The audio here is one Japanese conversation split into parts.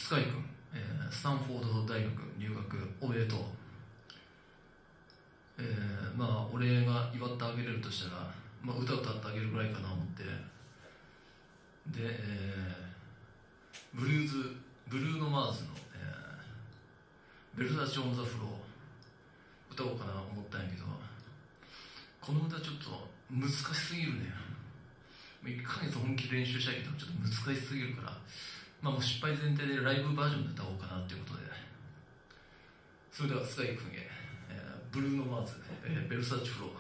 スカイ君、スタンフォード大学留学おめでとう。まあ俺が祝ってあげれるとしたら、まあ、歌歌ってあげるぐらいかな思って、で、ブルーノ・マーズの、ベルサチ・オン・ザ・フロー歌おうかな思ったんやけど、この歌ちょっと難しすぎるね。1ヶ月本気で練習したけどちょっと難しすぎるから、まあ、もう失敗前提でライブバージョンで歌おうかなということで、それではスカイ君へ、ブルーノ・マーズ、ベルサーチ・フロー。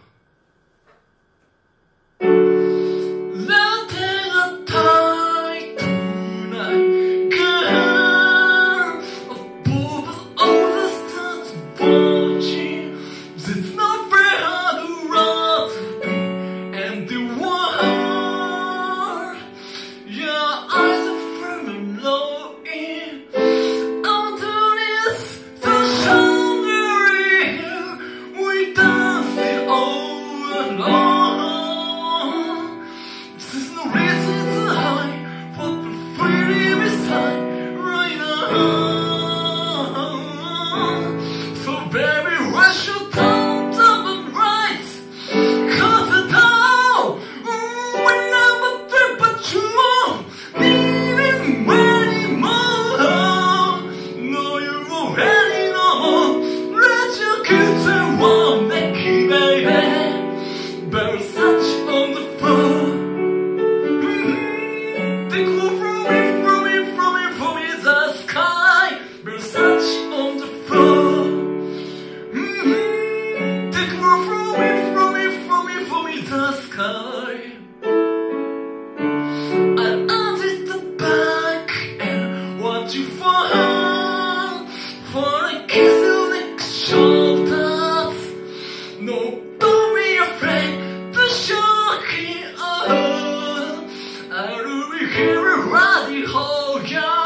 Everybody hold your